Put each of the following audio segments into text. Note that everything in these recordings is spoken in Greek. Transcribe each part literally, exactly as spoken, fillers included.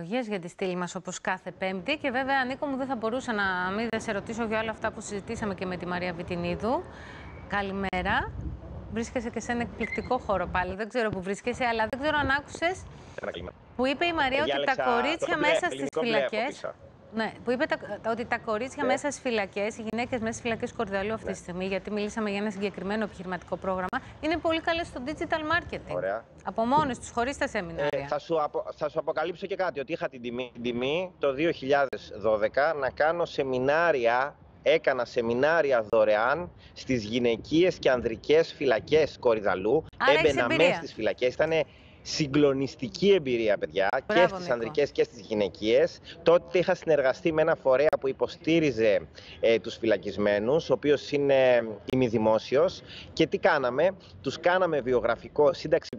τεχνολογίας για τη στήλη μας όπως κάθε Πέμπτη. Και βέβαια, Νίκο μου, δεν θα μπορούσα να μην σε ρωτήσω για όλα αυτά που συζητήσαμε και με τη Μαρία Βιτινίδου. Καλημέρα. Βρίσκεσαι και σε ένα εκπληκτικό χώρο πάλι. Δεν ξέρω που βρίσκεσαι, αλλά δεν ξέρω αν άκουσες που είπε η Μαρία ότι τα κορίτσια μέσα στις φυλακές. Ναι, που είπε τα, ότι τα κορίτσια yeah. μέσα στις φυλακές, οι γυναίκες μέσα στις φυλακές Κορυδαλλού αυτή yeah. τη στιγμή, γιατί μιλήσαμε για ένα συγκεκριμένο επιχειρηματικό πρόγραμμα, είναι πολύ καλές στο digital marketing. Ωραία. Από μόνες τους, χωρίς τα σεμινάρια. Ε, θα, σου απο, θα σου αποκαλύψω και κάτι, ότι είχα την τιμή, την τιμή το δύο χιλιάδες δώδεκα να κάνω σεμινάρια, έκανα σεμινάρια δωρεάν στις γυναικείες και ανδρικές φυλακές Κορυδαλλού. Έμπαινα μέσα στις φυλακές, ήτανε συγκλονιστική εμπειρία, παιδιά. Μπράβο, και στις Νίκο. Ανδρικές και στις γυναικείες. Τότε είχα συνεργαστεί με ένα φορέα που υποστήριζε ε, τους φυλακισμένους, ο οποίος είναι ημιδημόσιος. Και τι κάναμε, τους κάναμε βιογραφικό, σύνταξη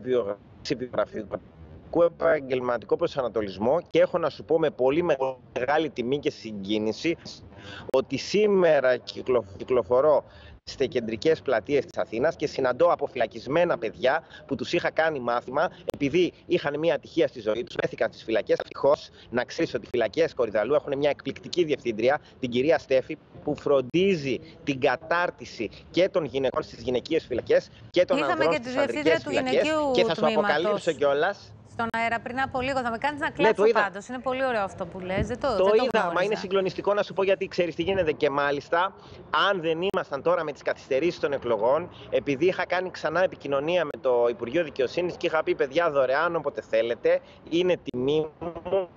βιογραφικού επαγγελματικό προσανατολισμό, και έχω να σου πω με πολύ μεγάλη τιμή και συγκίνηση ότι σήμερα κυκλοφορώ στις κεντρικές πλατείες της Αθήνας και συναντώ αποφυλακισμένα παιδιά που τους είχα κάνει μάθημα επειδή είχαν μια ατυχία στη ζωή τους, βρέθηκαν στις φυλακές. Ευτυχώς να ξέρεις ότι οι φυλακές Κορυδαλλού έχουν μια εκπληκτική διευθύντρια, την κυρία Στέφη, που φροντίζει την κατάρτιση και των γυναικών στις γυναικείες φυλακές και των Είχαμε ανδρών και στις ανδρικές φυλακές. Και θα σου αποκαλύψω κιόλας. Στον αέρα πριν από λίγο, θα με κάνεις να κλάψω ναι, πάντως. Είναι πολύ ωραίο αυτό που λες. Δεν το, το δεν είδα, το μα είναι συγκλονιστικό να σου πω, γιατί ξέρεις τι γίνεται. Και μάλιστα, αν δεν ήμασταν τώρα με τις καθυστερήσεις των εκλογών, επειδή είχα κάνει ξανά επικοινωνία με το Υπουργείο Δικαιοσύνης και είχα πει, παιδιά, δωρεάν όποτε θέλετε, είναι τιμή μου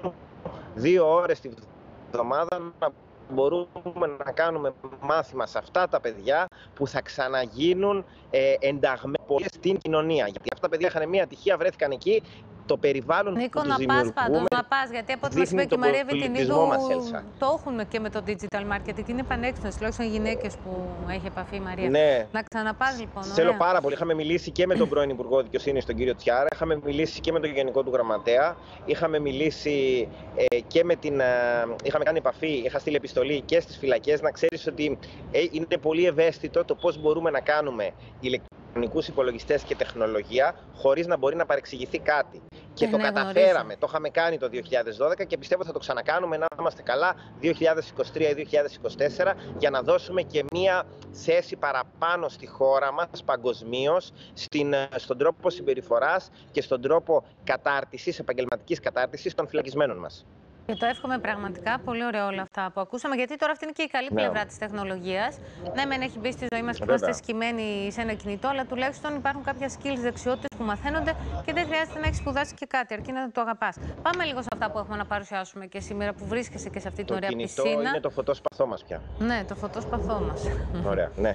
δύο ώρες τη βδομάδα να μπορούμε να κάνουμε μάθημα σε αυτά τα παιδιά που θα ξαναγίνουν ε, ενταγμένοι στην κοινωνία. Γιατί αυτά τα παιδιά είχαν μια ατυχία, βρέθηκαν εκεί. Το περιβάλλον Νίκο, που να τους πας πάντως, να πας, γιατί από ό,τι μας είπε και η Μαρία Βιτινίδου, το έχουν και με το digital marketing. Είναι πανέξυπνος, τουλάχιστον οι γυναίκες που έχει επαφή η Μαρία. Ναι. Να ξαναπάς λοιπόν. Θέλω πάρα πολύ. Είχαμε μιλήσει και με τον πρώην Υπουργό Δικαιοσύνης, τον κύριο Τσιάρα, είχαμε μιλήσει και με τον Γενικό του Γραμματέα, είχαμε μιλήσει ε, και με την. Ε, είχαμε κάνει επαφή, είχα στείλει επιστολή και στις φυλακές. Να ξέρεις ότι ε, είναι πολύ ευαίσθητο το πώς μπορούμε να κάνουμε ηλεκτρονικούς υπολογιστές και τεχνολογία χωρίς να μπορεί να παρεξηγηθεί κάτι. Και ε, το ναι, καταφέραμε. Γνωρίζω. Το είχαμε κάνει το δύο χιλιάδες δώδεκα και πιστεύω θα το ξανακάνουμε, να είμαστε καλά, δύο χιλιάδες είκοσι τρία ή δύο χιλιάδες είκοσι τέσσερα, για να δώσουμε και μία θέση παραπάνω στη χώρα μας παγκοσμίως, στον τρόπο συμπεριφοράς και στον τρόπο κατάρτισης, επαγγελματικής κατάρτισης των φυλακισμένων μας. Και το εύχομαι πραγματικά. Πολύ ωραία όλα αυτά που ακούσαμε. Γιατί τώρα αυτή είναι και η καλή ναι. πλευρά της τεχνολογίας. Ναι, μεν έχει μπει στη ζωή μας και είμαστε σκυμμένοι σε ένα κινητό, αλλά τουλάχιστον υπάρχουν κάποια skills, δεξιότητες που μαθαίνονται και δεν χρειάζεται να έχεις σπουδάσει και κάτι, αρκεί να το αγαπάς. Πάμε λίγο σε αυτά που έχουμε να παρουσιάσουμε και σήμερα, που βρίσκεσαι και σε αυτή την ωραία κινητό πισίνα. Το είναι το φωτόσπαθό μας πια. Ναι, το φωτόσπαθό μας. Ωραία, ναι.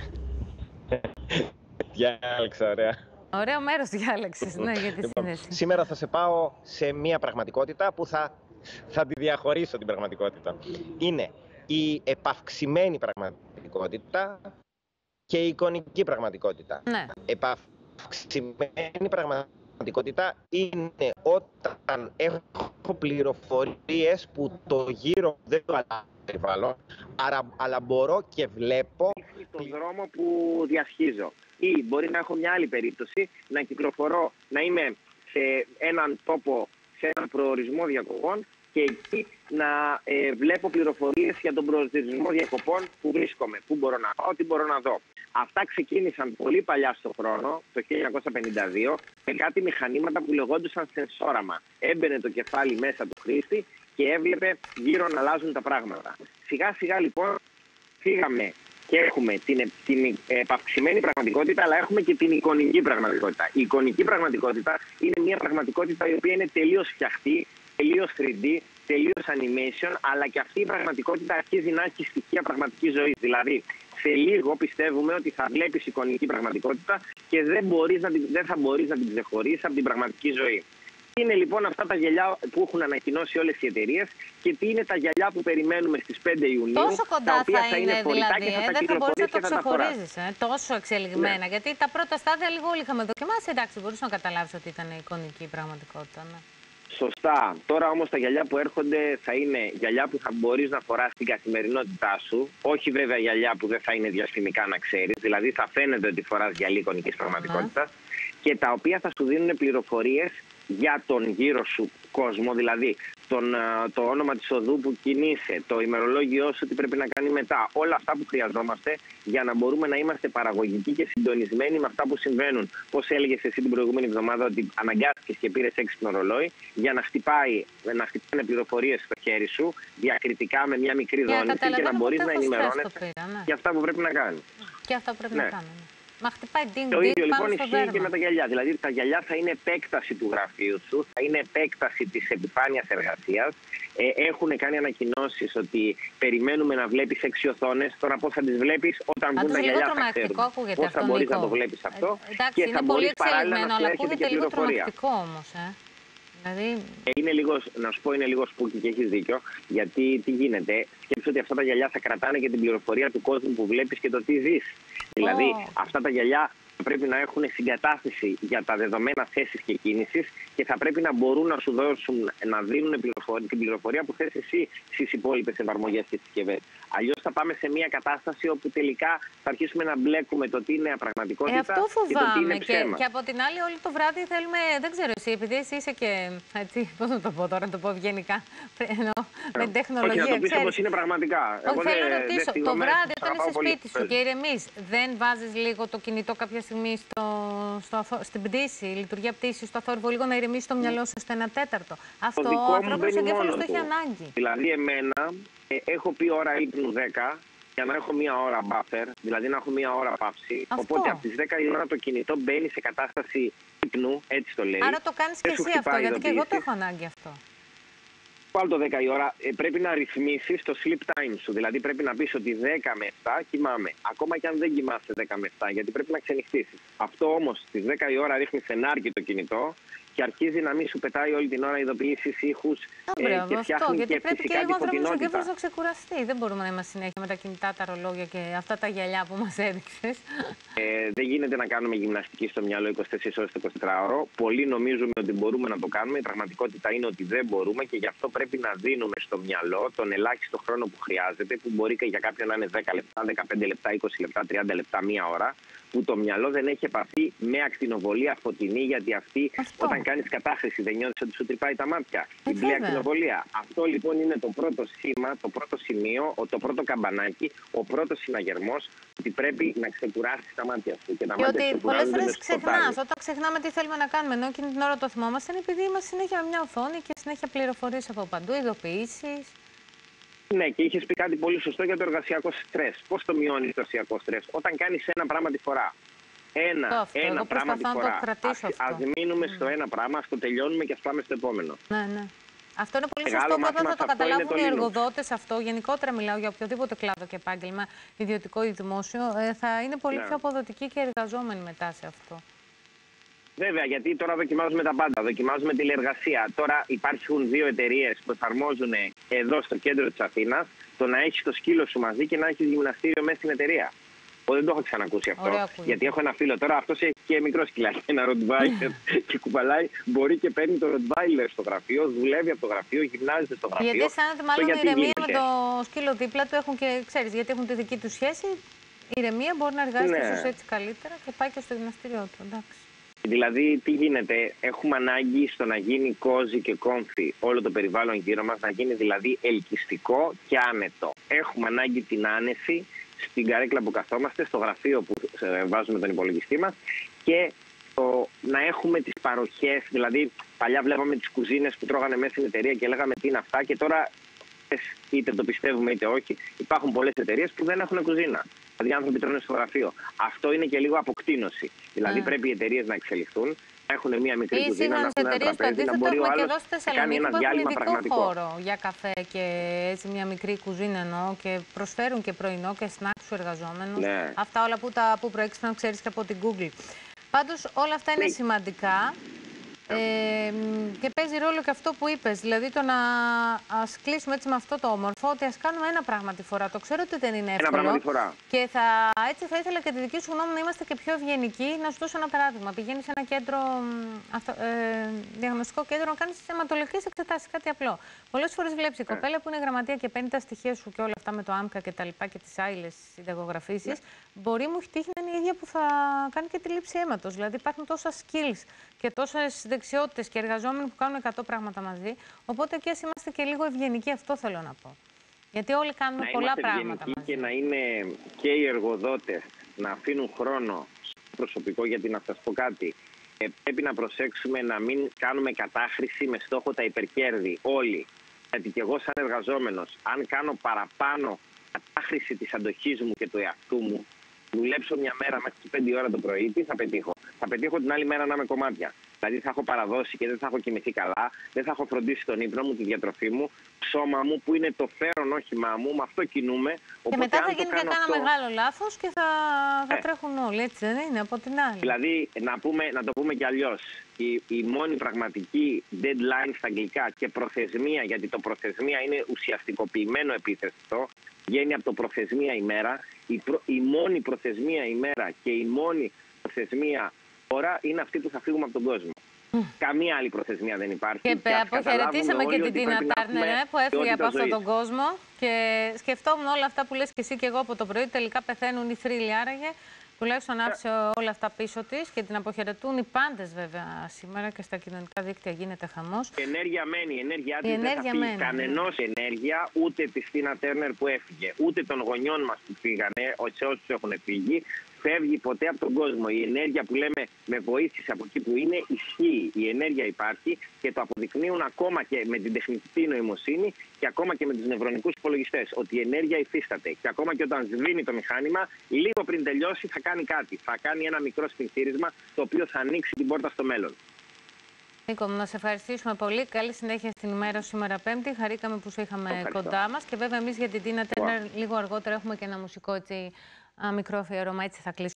Διάλεξα, ωραία. Ωραίο μέρος διάλεξες, ναι, για τη λοιπόν, σύνδεση. Σήμερα θα σε πάω σε μια πραγματικότητα που θα. Θα τη διαχωρίσω την πραγματικότητα. Είναι η επαυξημένη πραγματικότητα και η εικονική πραγματικότητα. Ναι. Επαυξημένη πραγματικότητα είναι όταν έχω πληροφορίες που το γύρω δεν το περιβάλλον, αλλά μπορώ και βλέπω τον δρόμο που διασχίζω. Ή μπορεί να έχω μια άλλη περίπτωση, να κυκλοφορώ, να είμαι σε έναν τόπο, σε έναν προορισμό διακοπών και εκεί να ε, βλέπω πληροφορίες για τον προορισμό διακοπών που βρίσκομαι, πού μπορώ να πάω, τι μπορώ να δω. Αυτά ξεκίνησαν πολύ παλιά στον χρόνο, το χίλια εννιακόσια πενήντα δύο, με κάτι μηχανήματα που λεγόντουσαν σενσόραμα. Έμπαινε το κεφάλι μέσα του χρήστη και έβλεπε γύρω να αλλάζουν τα πράγματα. Σιγά σιγά λοιπόν φύγαμε και έχουμε την, την επαυξημένη πραγματικότητα, αλλά έχουμε και την εικονική πραγματικότητα. Η εικονική πραγματικότητα είναι μια πραγματικότητα η οποία είναι τελείως φτιαχτή, τελείως θρι ντι, τελείως animation, αλλά και αυτή η πραγματικότητα αρχίζει να έχει στοιχεία πραγματικής ζωής. Δηλαδή, σε λίγο πιστεύουμε ότι θα βλέπεις εικονική πραγματικότητα και δεν, μπορείς να την, δεν θα μπορείς να την ξεχωρίσεις από την πραγματική ζωή. Τι είναι λοιπόν αυτά τα γυαλιά που έχουν ανακοινώσει όλες οι εταιρείες και τι είναι τα γυαλιά που περιμένουμε στις πέντε Ιουνίου, τόσο κοντά τα οποία θα, θα είναι φορητά δηλαδή, και θα ε, τα κυκλοφορείς και θα τα φοράς. Ε, τόσο εξελιγμένα, ναι. Γιατί τα πρώτα στάδια λίγο όλοι είχαμε δοκιμάσει, εντάξει, μπορούσα να καταλάβεις ότι ήταν εικονική πραγματικότητα. Ναι. Σωστά. Τώρα όμως τα γυαλιά που έρχονται θα είναι γυαλιά που θα μπορείς να φοράς στην καθημερινότητά σου. Όχι βέβαια γυαλιά που δεν θα είναι διαστημικά, να ξέρεις. Δηλαδή θα φαίνεται ότι φοράς γυαλί εικονικής πραγματικότητας. Mm. Και τα οποία θα σου δίνουν πληροφορίες για τον γύρο σου κόσμο, δηλαδή τον, το όνομα της οδού που κινείσαι, το ημερολόγιό σου, τι πρέπει να κάνει μετά. Όλα αυτά που χρειαζόμαστε για να μπορούμε να είμαστε παραγωγικοί και συντονισμένοι με αυτά που συμβαίνουν. Πώς έλεγες εσύ την προηγούμενη εβδομάδα ότι αναγκάστηκες και πήρες έξυπνο ρολόι για να χτυπάει, να χτυπάνε πληροφορίες στο χέρι σου διακριτικά με μια μικρή δόνηση και να μπορείς να ενημερώνεσαι ναι. για αυτά που πρέπει να κάνεις. Και αυτά που πρέπει ναι. να κάνουμε. Μα χτυπάει ding, το ding, ίδιο λοιπόν στο ισχύει και με τα γυαλιά. Δηλαδή τα γυαλιά θα είναι επέκταση του γραφείου σου, θα είναι επέκταση της επιφάνειας εργασίας. Ε, έχουν κάνει ανακοινώσεις ότι περιμένουμε να βλέπεις έξι οθόνες. Τώρα πώς θα τις βλέπεις όταν βγουν τα γυαλιά θα ξέρουμε. Πώς θα μπορείς να το βλέπεις αυτό ε, εντάξει, και θα μπορείς παράλληλα να σου έρχεται και πληροφορία. Όμως, ε. Δηλαδή... Είναι λίγο, να σου πω, είναι λίγο σπούκι και έχεις δίκιο. Γιατί τι γίνεται, σκέψου ότι αυτά τα γυαλιά θα κρατάνε και την πληροφορία του κόσμου που βλέπεις και το τι ζεις. Δηλαδή, oh. αυτά τα γυαλιά πρέπει να έχουν συγκατάθεση για τα δεδομένα θέσης και κίνησης και θα πρέπει να μπορούν να σου δώσουν, να δίνουν πληροφορία, την πληροφορία που θες εσύ στις υπόλοιπες εφαρμογές και συσκευές. Αλλιώς θα πάμε σε μια κατάσταση όπου τελικά θα αρχίσουμε να μπλέκουμε το τι είναι πραγματικότητα ε, αυτό και το τι είναι ψέμα. Και, και από την άλλη, όλο το βράδυ θέλουμε, δεν ξέρω εσύ, επειδή εσύ είσαι και. Έτσι, πώς να το πω τώρα, να το πω ευγενικά. Ενώ, με την τεχνολογία. Όχι, να το πεις όπως είναι πραγματικά. Όχι, Εγώ θέλω να ρωτήσω, το βράδυ όταν είσαι σπίτι σου και ηρεμείς, δεν βάζεις λίγο το κινητό κάποια στιγμή στο, στο, στην πτήση, η λειτουργία πτήση, στο αθόρυβο, λίγο να ηρεμήσει το μυαλό σου στο ένα τέταρτο. Αυτό ο ανθρώπινος εγκέφαλος το έχει ανάγκη. Δηλαδή, εμένα ε, έχω πει ώρα ύπνου δέκα για να έχω μία ώρα buffer, δηλαδή να έχω μία ώρα παύση. Αυτό. Οπότε από τις δέκα η ώρα το κινητό μπαίνει σε κατάσταση ύπνου, έτσι το λέει. Άρα το κάνεις και εσύ αυτό, γιατί και εγώ το έχω ανάγκη αυτό. Πάλι το δέκα η ώρα ε, πρέπει να ρυθμίσεις το sleep time σου. Δηλαδή πρέπει να πεις ότι δέκα με επτά κοιμάμαι. Ακόμα και αν δεν κοιμάσαι δέκα με επτά, γιατί πρέπει να ξενυχτήσεις. Αυτό όμως στις δέκα η ώρα ρίχνει σενάρκι το κινητό και αρχίζει να μην σου πετάει όλη την ώρα ειδοποιήσεις, ήχους ε, και φτιάχνει αυτό, γιατί και πρέπει φυσικά και τη λίγο ο φωτεινότητα. να ξεκουραστεί. Δεν μπορούμε να είμαστε συνέχεια με τα κινητά, τα ρολόγια και αυτά τα γυαλιά που μας έδειξες. Ε, δεν γίνεται να κάνουμε γυμναστική στο μυαλό είκοσι τέσσερις ώρες το εικοσιτετράωρο. Πολλοί νομίζουμε ότι μπορούμε να το κάνουμε. Η πραγματικότητα είναι ότι δεν μπορούμε και γι' αυτό πρέπει να δίνουμε στο μυαλό τον ελάχιστο χρόνο που χρειάζεται, που μπορεί και για κάποιον να είναι δέκα λεπτά, δεκαπέντε λεπτά, είκοσι λεπτά, τριάντα λεπτά, μία ώρα, που το μυαλό δεν έχει επαφή με ακτινοβολία φωτεινή, γιατί αυτή αυτό. Όταν κάνεις κατάχρηση δεν νιώθεις ότι σου τρυπάει τα μάτια. Ε, η μπλε ακτινοβολία. Αυτό λοιπόν είναι το πρώτο σήμα, το πρώτο σημείο, το πρώτο καμπανάκι, ο πρώτος συναγερμός ότι πρέπει να ξεκουράσεις τα μάτια σου. Και, τα και μάτια ότι πολλές φορές ξεχνάς. Όταν ξεχνάμε τι θέλουμε να κάνουμε, ενώ εκείνη την ώρα το θυμόμαστε, είναι επειδή είμαστε συνέχεια με μια οθόνη και συνέχεια πληροφορίες από παντού, ειδοποιήσεις. Ναι, και είχες πει κάτι πολύ σωστό για το εργασιακό στρες. Πώς το μειώνεις το εργασιακό στρες? Όταν κάνεις ένα πράγμα τη φορά. Ένα, αυτό, ένα πράγμα τη φορά. Ας, ας μείνουμε mm. στο ένα πράγμα, ας το τελειώνουμε και ας πάμε στο επόμενο. Ναι, ναι. Αυτό είναι πολύ σωστό που όταν θα το καταλάβουν οι εργοδότες αυτό, γενικότερα μιλάω για οποιοδήποτε κλάδο και επάγγελμα, ιδιωτικό ή δημόσιο, θα είναι πολύ ναι. πιο αποδοτικοί και εργαζόμενοι μετά σε αυτό. Βέβαια, γιατί τώρα δοκιμάζουμε τα πάντα. Δοκιμάζουμε τηλεεργασία. Τώρα υπάρχουν δύο εταιρείες που εφαρμόζουν εδώ στο κέντρο της Αθήνας το να έχεις το σκύλο σου μαζί και να έχεις γυμναστήριο μέσα στην εταιρεία. Εγώ δεν το έχω ξανακούσει αυτό. Ωραία, γιατί έχω ένα φίλο τώρα, αυτός έχει και μικρό σκυλάκι, ένα ροτβάιλερ και κουβαλάει. Μπορεί και παίρνει το ροτβάιλερ στο γραφείο, δουλεύει από το γραφείο, γυμνάζεται στο γραφείο. Γιατί αισθάνεται μάλλον η ηρεμία με το σκύλο δίπλα του, έχουν και ξέρεις, γιατί έχουν τη δική του σχέση. Η ηρεμία μπορεί να εργάζεται ναι. ίσως έτσι καλύτερα και πάει και στο γυμναστήριό του. Εντάξει. Δηλαδή, τι γίνεται, έχουμε ανάγκη στο να γίνει κόζι και κόμφι όλο το περιβάλλον γύρω μας, να γίνει δηλαδή ελκυστικό και άνετο. Έχουμε ανάγκη την άνεση στην καρέκλα που καθόμαστε, στο γραφείο που βάζουμε τον υπολογιστή μας και το να έχουμε τις παροχές. Δηλαδή, παλιά βλέπαμε τις κουζίνες που τρώγανε μέσα στην εταιρεία και λέγαμε τι είναι αυτά και τώρα, είτε το πιστεύουμε είτε όχι, υπάρχουν πολλές εταιρείες που δεν έχουν κουζίνα. Δηλαδή, οι άνθρωποι τρώνε στο γραφείο. Αυτό είναι και λίγο αποκτήνωση. Δηλαδή, mm. πρέπει οι εταιρείες να εξελιχθούν, να έχουν μία μικρή ή κουζίνα, να έχουν ένα τραπέζι, να μπορεί ο άλλος να κάνει ένα διάλειμμα πραγματικό. Χώρο για καφέ και έτσι μία μικρή κουζίνα εννοώ και προσφέρουν και πρωινό και σνακ στους εργαζόμενους. Ναι. Αυτά όλα που, τα, που προέκυψαν, ξέρεις, και από την Google. Πάντως, όλα αυτά είναι ναι. σημαντικά. Ε, και παίζει ρόλο και αυτό που είπες, δηλαδή το να ας κλείσουμε έτσι με αυτό το όμορφο, ότι ας κάνουμε ένα πράγμα τη φορά. Το ξέρω ότι δεν είναι εύκολο. Ένα πράγμα τη φορά. Και θα, έτσι θα ήθελα και τη δική σου γνώμη να είμαστε και πιο ευγενικοί. Να σου δώσω ένα παράδειγμα. Πηγαίνεις σε ένα κέντρο, αυτο, ε, διαγνωστικό κέντρο, να κάνεις αιματολογικές εξετάσεις, κάτι απλό. Πολλές φορές βλέπεις η κοπέλα που είναι γραμματεία και παίρνει τα στοιχεία σου και όλα αυτά με το άμκα και τα λοιπά και τις άειλες συνταγογραφήσεις. Ναι. Μπορεί μου έχει τύχει να είναι η ίδια που θα κάνει και τη λήψη αίματος. Δηλαδή υπάρχουν τόσα skills και τόσες δεξιότητες και εργαζόμενοι που κάνουν εκατό πράγματα μαζί. Οπότε και ας είμαστε και λίγο ευγενικοί, αυτό θέλω να πω. Γιατί όλοι κάνουμε να πολλά πράγματα μαζί. Και να είναι και οι εργοδότες να αφήνουν χρόνο στο προσωπικό, γιατί να σας πω κάτι. Ε, πρέπει να προσέξουμε να μην κάνουμε κατάχρηση με στόχο τα υπερκέρδη όλοι. Γιατί και εγώ σαν εργαζόμενος, αν κάνω παραπάνω κατάχρηση της αντοχής μου και του εαυτού μου, δουλέψω μια μέρα μέχρι τις πέντε ώρα το πρωί, τι θα πετύχω? Θα πετύχω την άλλη μέρα να είμαι κομμάτια. Δηλαδή θα έχω παραδώσει και δεν θα έχω κοιμηθεί καλά, δεν θα έχω φροντίσει τον ύπνο μου, τη διατροφή μου, το σώμα μου που είναι το φέρον όχημά μου, με αυτό κινούμε. Και μετά θα γίνει και κάνα αυτό... μεγάλο λάθος και θα, θα ε. τρέχουν όλοι, έτσι δεν είναι, από την άλλη. Δηλαδή, να, πούμε, να το πούμε κι αλλιώς, η, η μόνη πραγματική deadline στα αγγλικά και προθεσμία, γιατί το προθεσμία είναι ουσιαστικοποιημένο επίθετο, βγαίνει από το προθεσμία ημέρα, η, προ, η μόνη προθεσμία ημέρα και η μόνη προθεσμία ώρα είναι αυτή που θα φύγουμε από τον κόσμο. Mm. Καμία άλλη προθεσμία δεν υπάρχει. Και, και αποχαιρετήσαμε και την Τίνα Τάρνερ που έφυγε από αυτόν τον κόσμο. Και σκεφτόμουν όλα αυτά που λες και εσύ και εγώ από το πρωί. Τελικά πεθαίνουν οι θρύλοι, άραγε. Τουλάχιστον άφησε όλα αυτά πίσω της και την αποχαιρετούν οι πάντες βέβαια σήμερα και στα κοινωνικά δίκτυα γίνεται χαμός. Η ενέργεια μένει, η ενέργειά της δεν θα φύγει κανενός ενέργεια, ούτε της Τίνα Τάρνερ που έφυγε, ούτε των γονιών μας που φύγανε, σε όσους έχουν φύγει. Φεύγει ποτέ από τον κόσμο. Η ενέργεια που λέμε με βοήθησε από εκεί που είναι, ισχύει. Η ενέργεια υπάρχει και το αποδεικνύουν ακόμα και με την τεχνητή νοημοσύνη και ακόμα και με τους νευρονικούς υπολογιστές. Ότι η ενέργεια υφίσταται. Και ακόμα και όταν σβήνει το μηχάνημα, λίγο πριν τελειώσει θα κάνει κάτι. Θα κάνει ένα μικρό σφινχτήρισμα το οποίο θα ανοίξει την πόρτα στο μέλλον. Νίκο, να σε ευχαριστήσουμε πολύ. Καλή συνέχεια στην ημέρα σήμερα Πέμπτη. Χαρήκαμε που σε είχαμε Ευχαριστώ. κοντά μας. Και βέβαια εμείς για την Τίνα Τάρνερ λίγο αργότερα έχουμε και ένα μουσικό έτσι, μικρό αφιέρωμα. Έτσι θα κλείσουμε.